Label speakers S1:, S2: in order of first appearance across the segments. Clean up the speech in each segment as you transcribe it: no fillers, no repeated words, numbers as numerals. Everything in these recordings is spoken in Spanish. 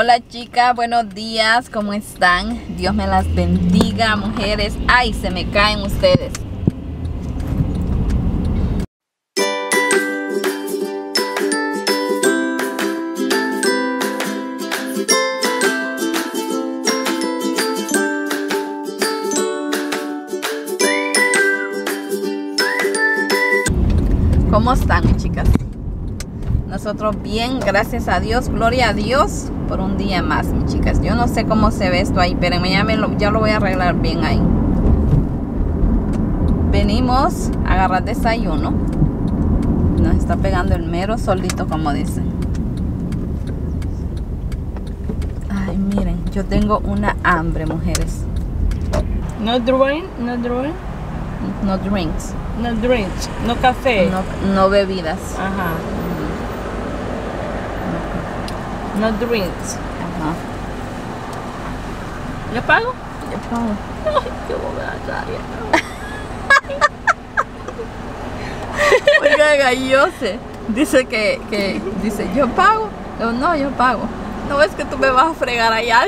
S1: Hola chicas, buenos días, ¿cómo están? Dios me las bendiga, mujeres. Ay, se me caen ustedes. ¿Cómo están, chicas? Nosotros bien, gracias a Dios, gloria a Dios por un día más, mis chicas. Yo no sé cómo se ve esto ahí, pero ya lo voy a arreglar bien ahí. Venimos a agarrar desayuno. Nos está pegando el mero solito, como dicen. Ay, miren, yo tengo una hambre, mujeres.
S2: No drink, no drink.
S1: No drinks.
S2: No drinks, no café.
S1: No bebidas.
S2: Ajá. No drinks.
S1: Ajá.
S2: ¿Le pago?
S1: Yo pago.
S2: Ay, qué bobada.
S1: Oiga, Gallose dice que dice, yo pago. Yo, no, yo pago. No es que tú me vas a fregar allá.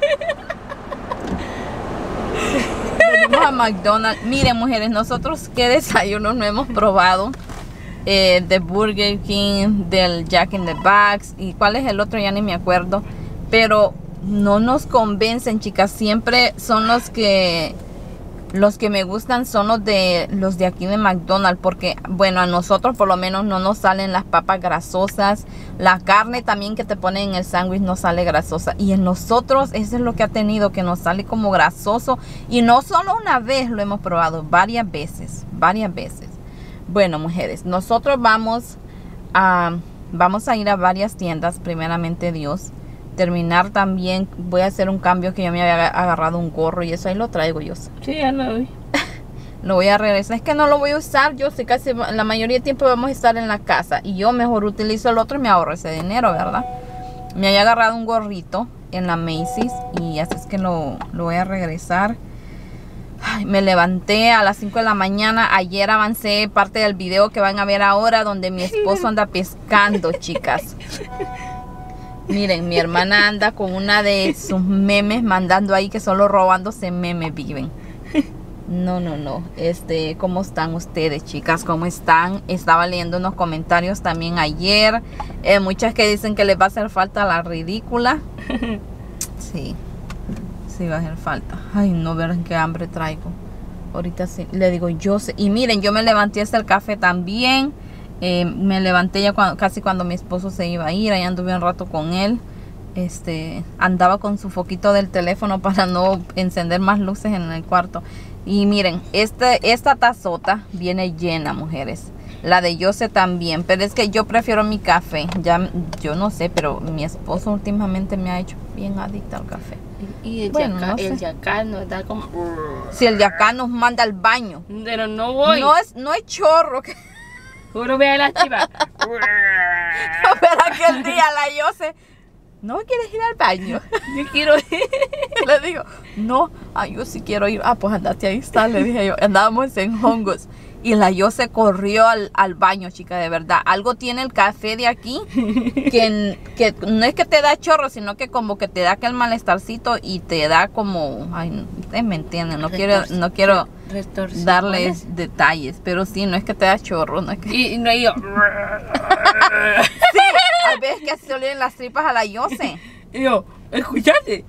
S1: Venimos a McDonald's. Miren, mujeres, nosotros qué desayunos no hemos probado. De Burger King, del Jack in the Box y cuál es el otro, ya ni me acuerdo, pero no nos convencen, chicas. Siempre son los que me gustan son los de aquí de McDonald's, porque bueno, a nosotros por lo menos no nos salen las papas grasosas, la carne también que te ponen en el sándwich no sale grasosa, y en nosotros eso es lo que ha tenido, que nos sale como grasoso, y no solo una vez lo hemos probado, varias veces. Bueno, mujeres, nosotros vamos a ir a varias tiendas, primeramente Dios. Terminar también, voy a hacer un cambio, que yo me había agarrado un gorro y eso ahí lo traigo yo.
S2: Sí, ya lo vi.
S1: Lo voy a regresar, es que no lo voy a usar, yo sé, casi la mayoría del tiempo vamos a estar en la casa y yo mejor utilizo el otro y me ahorro ese dinero, ¿verdad? Me había agarrado un gorrito en la Macy's y así es que lo voy a regresar. Ay, me levanté a las 5 de la mañana. Ayer avancé parte del video que van a ver ahora, donde mi esposo anda pescando, chicas. Miren, mi hermana anda con una de sus memes mandando ahí, que solo robándose memes viven. No. ¿Cómo están ustedes, chicas? ¿Cómo están? Estaba leyendo unos comentarios también ayer. Muchas que dicen que les va a hacer falta la ridícula. Sí. Sí, va a hacer falta. Ay, no, verán qué hambre traigo. Ahorita sí, le digo, yo sé. Y miren, yo me levanté hasta el café también. Me levanté ya casi cuando mi esposo se iba a ir. Ahí anduve un rato con él. Andaba con su foquito del teléfono para no encender más luces en el cuarto. Y miren, esta tazota viene llena, mujeres. La de Jose también, pero es que yo prefiero mi café. Ya, yo no sé, pero mi esposo últimamente me ha hecho bien adicta al café.
S2: Y el
S1: bueno,
S2: yacar nos da como...
S1: Si el yacar nos manda al baño.
S2: Pero no voy.
S1: No es chorro.
S2: Juro, ve a la chiva.
S1: Pero aquel día la Jose, ¿no quieres ir al baño?
S2: Yo quiero ir.
S1: Le digo, no, yo sí quiero ir. Pues andate, ahí está, le dije yo. Andábamos en hongos. Y la Jose corrió al baño, chica, de verdad. Algo tiene el café de aquí que no es que te da chorro, sino que como que te da aquel malestarcito y te da como... Ay, ustedes me entienden, no quiero darles detalles, pero sí, no es que te da chorro. No es que...
S2: Y no yo...
S1: Sí, a veces que se olvidan las tripas a la Jose.
S2: Y yo, ¿escuchaste?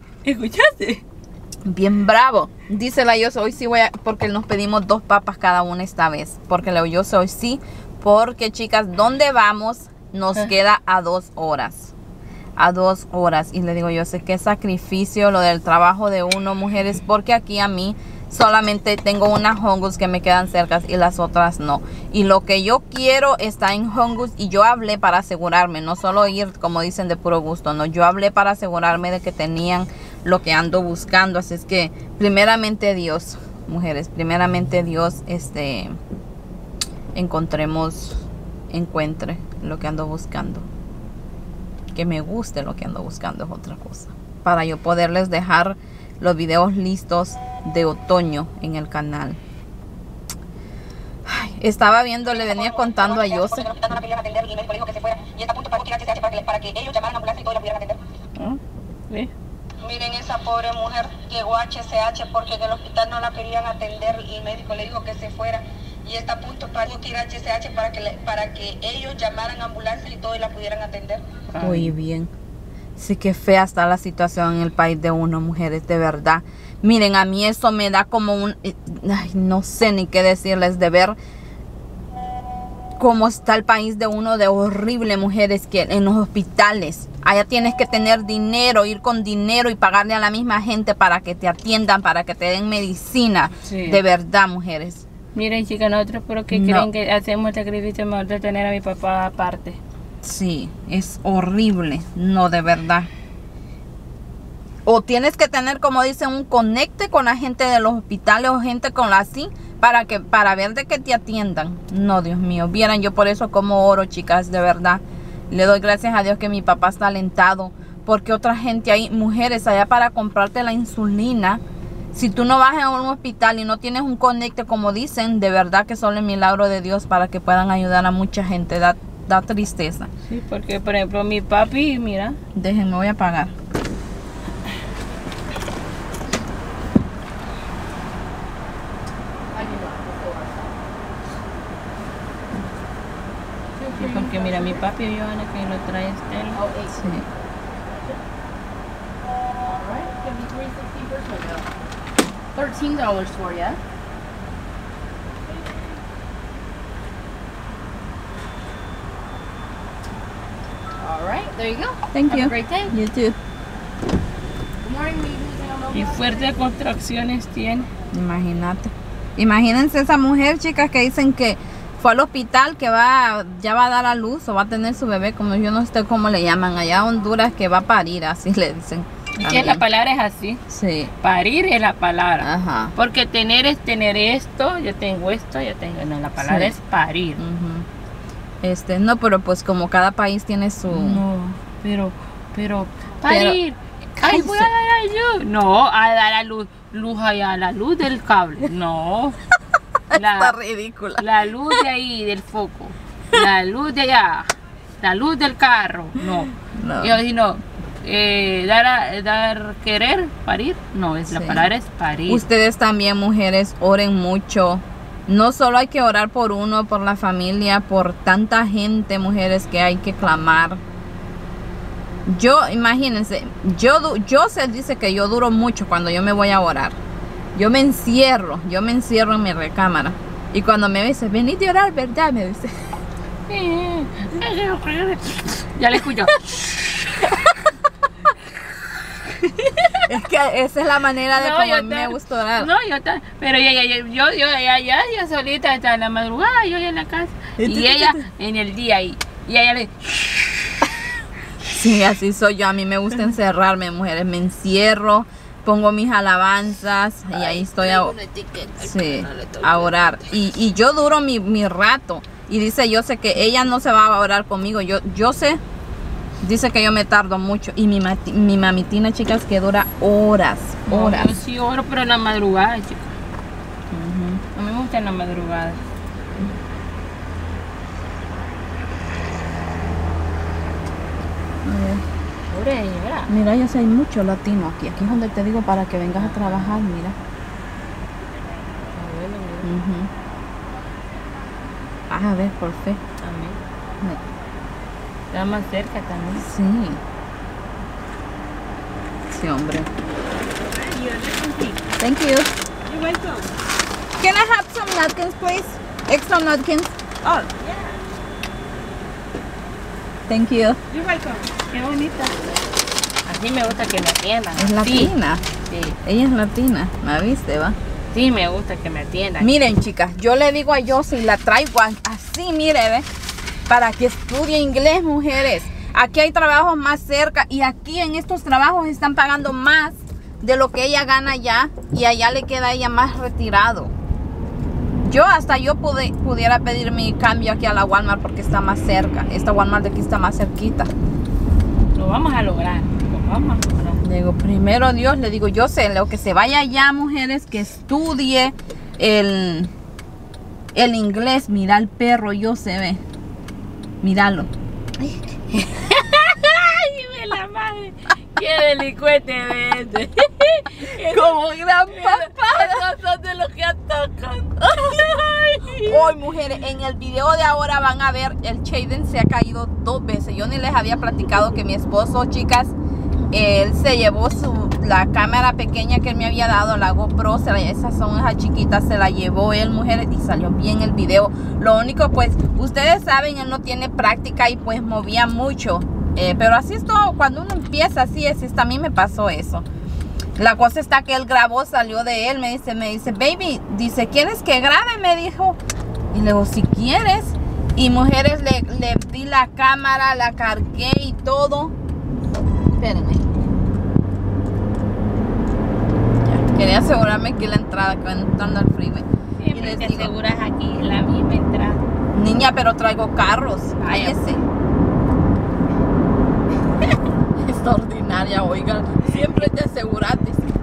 S1: Bien bravo. Dice la Jose, hoy sí voy a... Porque nos pedimos 2 papas cada una esta vez. Porque la Jose hoy sí. Porque, chicas, ¿dónde vamos? Nos queda a 2 horas. A 2 horas. Y le digo, yo sé qué sacrificio lo del trabajo de uno, mujeres. Porque aquí a mí solamente tengo unas Hongus que me quedan cerca y las otras no. Y lo que yo quiero está en Hongus. Y yo hablé para asegurarme. No solo ir, como dicen, de puro gusto. No, yo hablé para asegurarme de que tenían lo que ando buscando. Así es que primeramente Dios, mujeres, primeramente Dios, encuentre lo que ando buscando, que me guste lo que ando buscando, es otra cosa, para yo poderles dejar los videos listos de otoño en el canal. Ay, estaba viendo, le venía contando a Jose.
S2: ¿Ve?
S3: Miren esa pobre mujer, llegó a HCH porque en el hospital no la querían atender y el médico le dijo que se fuera y está a punto para ir a HCH para que ellos llamaran a ambulancia y todo y la pudieran atender.
S1: Muy bien. Sí, que fea está la situación en el país de uno, mujeres, de verdad. Miren, a mí eso me da como un... Ay, no sé ni qué decirles, de ver cómo está el país de uno de horrible, mujeres, que en los hospitales. Allá tienes que tener dinero, ir con dinero y pagarle a la misma gente para que te atiendan, para que te den medicina.
S2: Sí.
S1: De verdad, mujeres.
S2: Miren, chicas, nosotros porque
S1: No.
S2: creen que hacemos el sacrificio mejor de tener a mi papá aparte.
S1: Sí, es horrible. No, de verdad. O tienes que tener, como dicen, un conecte con la gente de los hospitales o gente con la así para ver de que te atiendan. No, Dios mío. Vieran, yo por eso como oro, chicas, de verdad. Le doy gracias a Dios que mi papá está alentado. Porque otra gente hay, mujeres allá para comprarte la insulina. Si tú no vas a un hospital y no tienes un conecte, como dicen, de verdad que solo el milagro de Dios para que puedan ayudar a mucha gente. Da tristeza.
S2: Sí, porque por ejemplo mi papi, mira,
S1: Déjenme, voy a pagar.
S2: porque mira, mi papi Joana que lo trae Estela.
S1: Sí.
S4: Alright, gonna be $3.60 first window. $13 for you. Alright, there you go.
S1: Thank
S4: Have
S1: you.
S4: a great day.
S1: You too.
S4: Good morning, ladies.
S2: Y fuertes contracciones tiene.
S1: Imagínate. Imagínense esa mujer, chicas, que dicen que fue al hospital, que ya va a dar a luz o va a tener su bebé, como yo no sé cómo le llaman allá en Honduras, que va a parir, así le dicen.
S2: Y que
S1: también.
S2: la palabra es así.
S1: Sí.
S2: Parir es la palabra.
S1: Ajá.
S2: Porque tener es tener esto, yo tengo esto, yo tengo. No, la palabra
S1: Sí.
S2: es parir.
S1: Ujú. No, pero pues como cada país tiene su...
S2: No, pero, parir. Ay, voy a
S1: Cállese.
S2: dar a luz. No, a dar a luz allá, la luz del cable. No.
S1: Está ridícula.
S2: La luz de ahí, del foco. La luz de allá. La luz del carro. No.
S1: No.
S2: Yo si no. Dar querer, parir. No, la
S1: Sí.
S2: palabra es parir.
S1: Ustedes también, mujeres, oren mucho. No solo hay que orar por uno, por la familia, por tanta gente, mujeres, que hay que clamar. Yo, imagínense, yo se dice que yo duro mucho cuando yo me voy a orar. Yo me encierro en mi recámara. Y cuando me dice, venid a orar, ¿verdad? Me dice.
S2: Ya le escucho.
S1: Es que esa es la manera de
S2: No,
S1: como
S2: yo
S1: a mí me gusta orar.
S2: No, pero yo solita hasta en la madrugada, yo en la casa. Y ella en el día ahí. Y ella le.
S1: Sí, así soy yo. A mí me gusta encerrarme, mujeres. Me encierro, pongo mis alabanzas y ahí estoy a orar. Y yo duro mi rato. Y dice, yo sé que ella no se va a orar conmigo. Yo sé. Dice que yo me tardo mucho. Y mi mamitina, chicas, que dura horas.
S2: No, yo sí oro, pero en la madrugada, chicas. A mí me gusta en la madrugada. Ore, señora.
S1: Mira, ya sé, hay mucho latino aquí. Aquí es donde te digo para que vengas a trabajar, mira. Ujú. A ver, por fe.
S2: También. Está más cerca también.
S1: Sí. Sí, hombre. Thank you.
S2: You're welcome.
S1: Can I have some napkins, please? Extra napkins.
S2: Oh,
S1: Thank you.
S2: you're welcome. Qué bonita. Así me gusta que me atiendan.
S1: Es latina.
S2: Sí,
S1: Ella es latina. ¿Me viste, va?
S2: sí me gusta que me atiendan.
S1: Miren, chicas, yo le digo a Yossi, la traigo así, mire, ve, para que estudie inglés, mujeres. Aquí hay trabajos más cerca y aquí en estos trabajos están pagando más de lo que ella gana allá y allá le queda a ella más retirado. Yo pudiera pedir mi cambio aquí a la Walmart porque está más cerca. Esta Walmart de aquí está más cerquita.
S2: Lo vamos a lograr. Lo vamos a lograr.
S1: Le digo, primero Dios, le digo, yo sé, lo que se vaya allá, mujeres, que estudie el inglés. Mira el perro, yo se ve. Míralo.
S2: Ay, ve la madre. Qué delincuentemente.
S1: Como gran papá.
S2: Esos son de los que atacan.
S1: Hoy, mujeres, en el video de ahora van a ver, el Shaden se ha caído 2 veces. Yo ni les había platicado que mi esposo, chicas, él se llevó la cámara pequeña que él me había dado, la GoPro, esas son esas chiquitas, se la llevó él, mujeres, y salió bien el video. Lo único, pues, ustedes saben, él no tiene práctica y pues movía mucho. Pero así es todo, cuando uno empieza, así es, a mí me pasó eso. La cosa está que él grabó, salió de él, me dice, baby, dice, ¿quieres que grabe? Me dijo. Y le digo, si quieres. Y mujeres, le di la cámara, la cargué y todo. Espérenme. Ya, quería asegurarme que la entrada, que van entrando al freeway.
S2: Siempre te aseguras aquí, la misma entrada.
S1: Niña, pero traigo carros. Cállese. Extraordinaria, oigan. Siempre te aseguraste.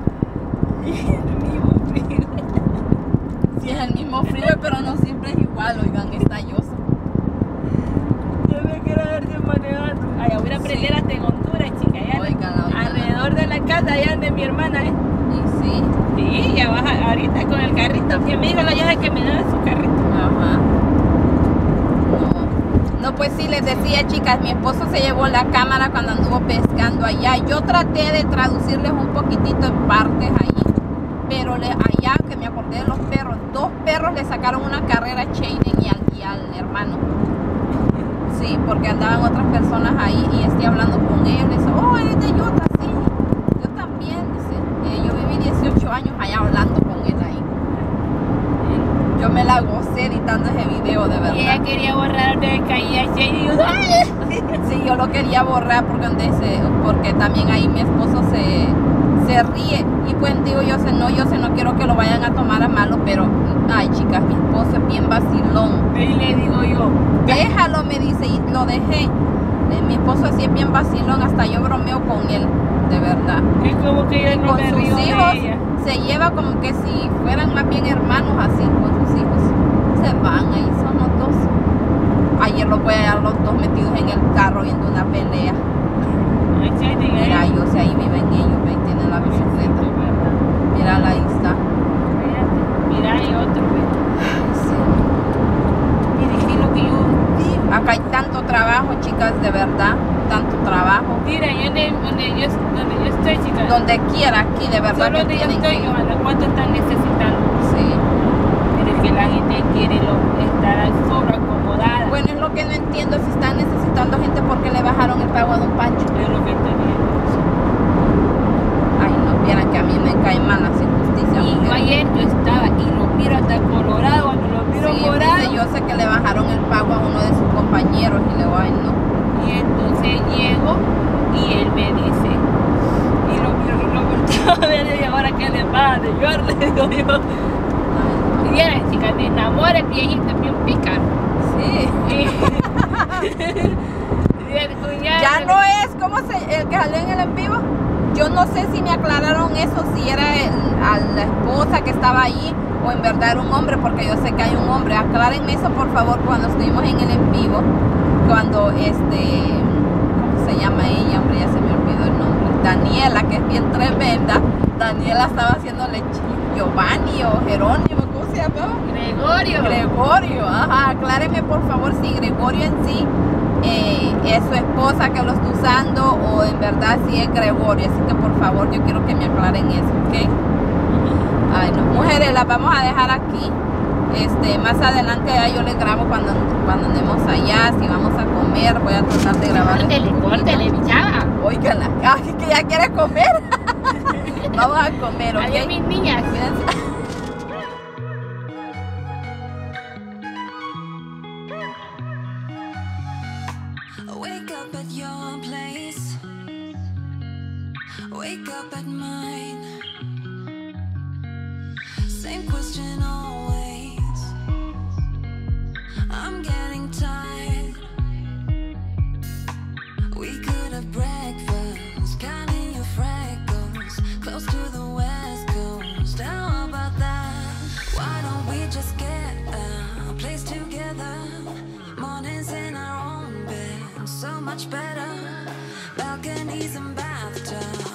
S1: Si es el mismo freeway, pero no siempre es igual, oigan, es talloso.
S2: Yo me quiero verse manejando. Ay, voy a aprender hasta en Honduras, chica. Allá
S1: Oigan.
S2: alrededor de la casa, allá de mi hermana, ¿eh?
S1: Y sí.
S2: Sí, ya baja ahorita con el carrito. Que me dijo la llave que me da su carrito.
S1: Ajá. No, pues sí, les decía, chicas, mi esposo se llevó la cámara cuando anduvo pescando allá. Yo traté de traducirles un poquitito en partes allí. Pero allá, que me acordé de los perros, 2 perros le sacaron una carrera a Shaden y al hermano. Sí, porque andaban otras personas ahí y estoy hablando con ellos. Le dice, oh, eres de Utah, sí. Yo también, dice. Yo viví 18 años allá hablando con él ahí. Yo me la gocé editando ese video, de verdad.
S2: Y ella quería borrar de caía Shaden y yo, ¡ay!
S1: Sí, yo lo quería borrar porque también ahí mi esposo se ríe. Y pues digo, yo sé, no quiero que lo vayan a tomar a malo, pero, ay, chicas, mi esposo es bien vacilón.
S2: Y le digo yo,
S1: Déjalo, me dice, y lo dejé. Mi esposo así es bien vacilón, hasta yo bromeo con él, de verdad.
S2: es como que yo no
S1: Con
S2: me
S1: sus
S2: río de
S1: hijos
S2: ella.
S1: se lleva como que si fueran más bien hermanos, así con sus hijos. Se van ahí, son los 2. Ayer los voy a hallar los 2 metidos en el carro viendo una pelea.
S2: Ay, Shaden,
S1: Mira,
S2: ahí.
S1: yo sé, ahí viven ellos, ven, tienen la bicicleta. Mira, ahí está.
S2: Mira, hay otro, güey.
S1: Sí.
S2: Mire, es lo que yo digo.
S1: Acá hay tanto trabajo, chicas, de verdad, tanto trabajo.
S2: Mira, yo donde yo estoy, chicas.
S1: Donde quiera, aquí, de verdad
S2: Solo
S1: que
S2: donde yo
S1: tienen
S2: estoy,
S1: que...
S2: Johanna, ¿cuánto están necesitando?
S1: Sí.
S2: Pero es que la gente quiere estar sobreacomodada.
S1: Bueno, es lo que no entiendo, si están necesitando gente, ¿por qué le bajaron el pago a Don Pancho?
S2: Es lo que estoy viendo.
S1: Ay, no vieran que a mí me cae mal las injusticias.
S2: Y yo
S1: mujer.
S2: ayer yo estaba y lo miro hasta colorado, cuando lo miro
S1: Sí,
S2: morado.
S1: dice, yo sé que le bajaron el pago a uno de sus compañeros y le digo, ay, no.
S2: Y entonces llego y él me dice, y lo miro y lo volteo a ver, y ahora qué le pasa, yo le digo yo. Y era, chica, me enamora el viejito, bien pícaro.
S1: Sí.
S2: Y el cuñado,
S1: Ya no es, ¿cómo el que salió en el en vivo? Yo no sé si me aclararon eso, si era a la esposa que estaba ahí o en verdad era un hombre, porque yo sé que hay un hombre. Aclárenme eso, por favor, cuando estuvimos en el en vivo, cuando ¿cómo se llama ella? Hombre, ya se me olvidó el nombre. Daniela, que es bien tremenda. Daniela estaba haciéndole Giovanni o Jerónimo, ¿cómo se llamaba? Gregorio, ajá, acláreme por favor si Gregorio en sí es su esposa que lo está usando o en verdad si es Gregorio, así que por favor yo quiero que me aclaren eso, ¿ok? Ay no, mujeres, las vamos a dejar aquí. Más adelante ya yo les grabo cuando andemos allá, si vamos a comer, voy a tratar de grabar.
S2: Córtele, bichada.
S1: Óigala, ay, que ya quiere comer. Vamos a comer, ¿ok?
S2: Adiós, mis niñas.
S1: Cuídense.
S5: Wake up at your place, wake up at mine. Same question always. I'm getting tired. We could have breakfast, counting your freckles, close to the west coast. How about that? Why don't we just get a place together? Mornings in our own bed, so much better. Balconies and bathtubs.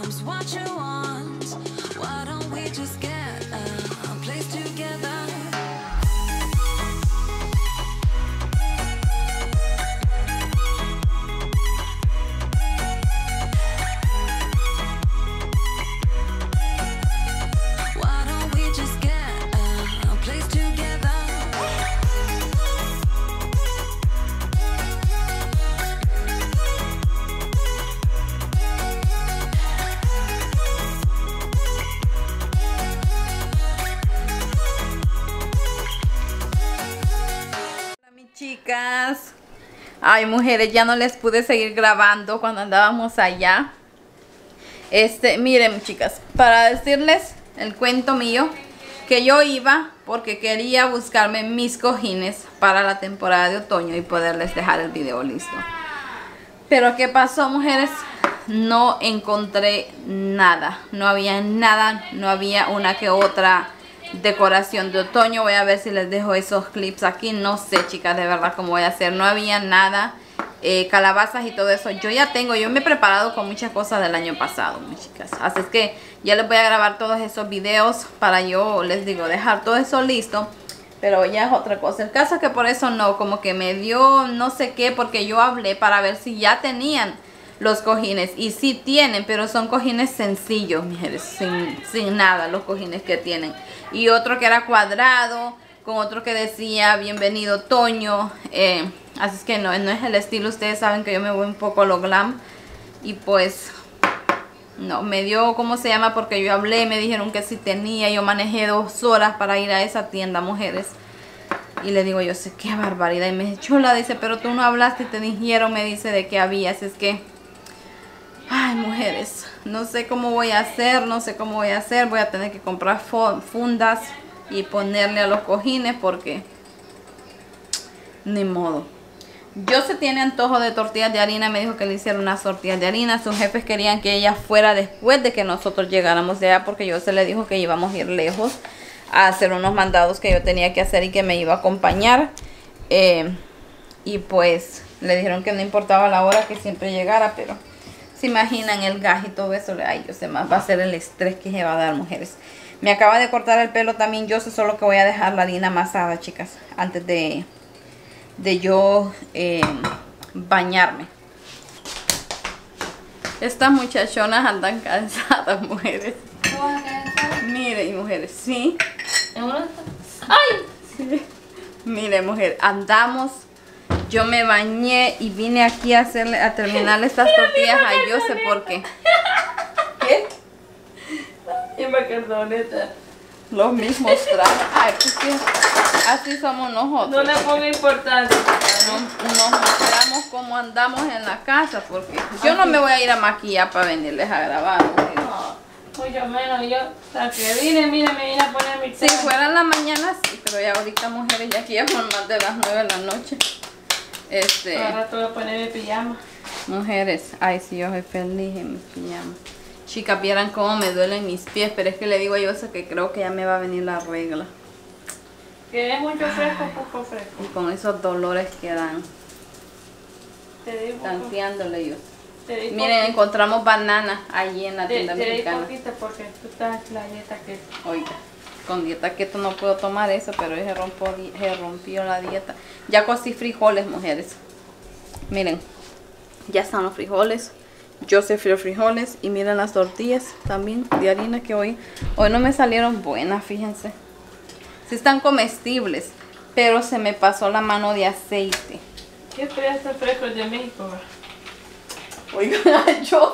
S1: chicas. Ay, mujeres, ya no les pude seguir grabando cuando andábamos allá. Miren, chicas, para decirles el cuento mío, que yo iba porque quería buscarme mis cojines para la temporada de otoño y poderles dejar el video listo. Pero ¿qué pasó, mujeres? No encontré nada. No había nada, no había una que otra decoración de otoño. Voy a ver si les dejo esos clips aquí. No sé, chicas, de verdad cómo voy a hacer. No había nada. Calabazas y todo eso. Yo me he preparado con muchas cosas del año pasado, mis chicas. Así es que ya les voy a grabar todos esos videos para yo, les digo, dejar todo eso listo. Pero ya es otra cosa. El caso es que por eso no, como que me dio no sé qué, porque yo hablé para ver si ya tenían los cojines. Y sí tienen, pero son cojines sencillos, mujeres, sin nada los cojines que tienen. Y otro que era cuadrado, con otro que decía bienvenido otoño. Así es que no es el estilo. Ustedes saben que yo me voy un poco a lo glam. Y pues no, me dio, ¿cómo se llama? Porque yo hablé, me dijeron que sí tenía. Yo manejé 2 horas para ir a esa tienda, mujeres. Y le digo, yo sé qué barbaridad. Y me dice, chula, dice, pero tú no hablaste y te dijeron, me dice, de que había. Así es que, ay, mujeres, no sé cómo voy a hacer, no sé cómo voy a hacer. Voy a tener que comprar fundas y ponerle a los cojines porque ni modo. Yo se tiene antojo de tortillas de harina. Me dijo que le hicieron unas tortillas de harina. Sus jefes querían que ella fuera después de que nosotros llegáramos de allá, porque yo se le dijo que íbamos a ir lejos a hacer unos mandados que yo tenía que hacer y que me iba a acompañar. Y pues le dijeron que no importaba la hora, que siempre llegara. Pero se imaginan el gas y todo eso. Ay, yo sé más, va a ser el estrés que se va a dar, mujeres. Me acaba de cortar el pelo también. Yo sé solo que voy a dejar la harina amasada, chicas, antes de yo bañarme. Estas muchachonas andan cansadas, mujeres. Miren, mujeres, sí.
S2: ¡Ay!
S1: Sí. Miren, mujer, andamos. Yo me bañé y vine aquí a terminar estas tortillas. Ay, yo sé por qué. ¿Qué?
S2: Y me quedó neta.
S1: Los mismos trajes. Ay, pues sí, así somos nosotros.
S2: No le pongo importancia.
S1: Nos mostramos cómo andamos en la casa, porque yo no me voy a ir a maquillar para venirles a grabar.
S2: No, mucho menos yo. O sea, que vine, mira, me vine a poner mi
S1: Si fuera en la mañana, sí, pero ya ahorita, mujeres, ya aquí ya son más de las 9 de la noche.
S2: Ahora te voy a poner mi pijama.
S1: Mujeres, ay, sí, yo soy feliz en mi pijama. Chicas, vieran cómo me duelen mis pies, pero es que le digo a Yosa que creo que ya me va a venir la regla.
S2: Que es mucho fresco, poco fresco.
S1: Y con esos dolores que dan,
S2: Te di poco.
S1: tanteándole yo.
S2: Te di
S1: Miren,
S2: poquito.
S1: encontramos bananas allí en la
S2: Te
S1: tienda
S2: di
S1: mexicana.
S2: poquito porque tú estás en la dieta que...
S1: Oiga, con dieta keto no puedo tomar eso, pero se rompió la dieta. Ya cocí frijoles, mujeres. Miren, ya están los frijoles. Yo sé frijoles y miren las tortillas también de harina que hoy no me salieron buenas, fíjense. Sí están comestibles, pero se me pasó la mano de aceite.
S2: ¿Qué esperas estos frescos de México?
S1: Oigan, yo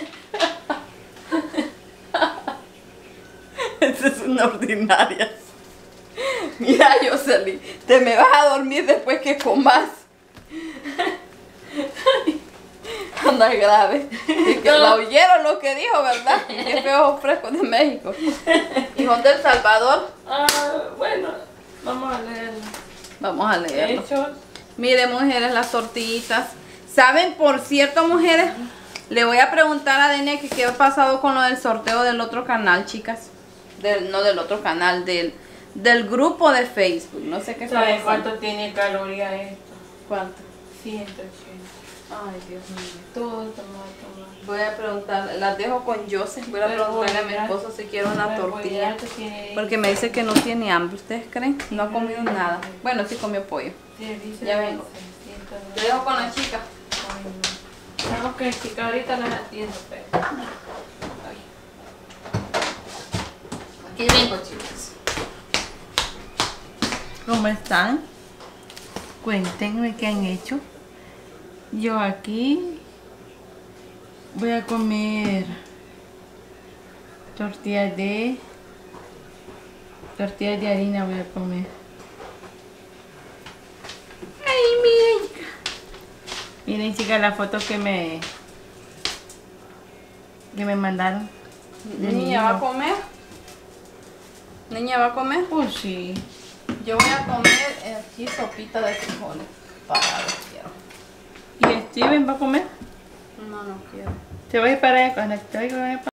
S1: esa es una ordinaria. Mira, Jocelyn, te me vas a dormir después que comas. Anda grave. Y que la oyeron lo que dijo, ¿verdad? Qué feos frescos de México. ¿Y son del Salvador?
S2: Bueno, vamos a leerlo.
S1: Vamos a leerlo.
S2: Hechos.
S1: Miren, mujeres, las tortillitas. ¿Saben? Por cierto, mujeres, le voy a preguntar a Dene que qué ha pasado con lo del sorteo del otro canal, chicas. No del otro canal, del grupo de Facebook. No sé qué
S2: ¿Sabes
S1: pasando.
S2: cuánto tiene calorías esto?
S1: ¿Cuánto?
S2: 180.
S1: Ay, Dios mío.
S2: Todo tomate.
S1: Voy a preguntar, las dejo con Joseph. Voy a preguntarle a mi esposo si quiere una tortilla. Porque me dice que no tiene hambre. ¿Ustedes creen? No ha comido nada. Bueno, sí comió pollo. Ya vengo. Te dejo con la chica.
S2: Tengo que chica, ahorita las atiendo. Pero...
S1: Aquí vengo, chicas.
S2: ¿Cómo están? Cuéntenme qué han hecho. Yo aquí voy a comer tortillas de harina voy a comer. Ay, Miren, chicas, la foto que me mandaron.
S1: ¿Niña va a comer? ¿Niña va a comer?
S2: Pues sí.
S1: Yo voy a comer aquí sopita de frijoles. Parados quiero.
S2: ¿Y Steven va a comer?
S1: No quiero.
S2: Te voy a ir para allá. Cuando te voy a ir para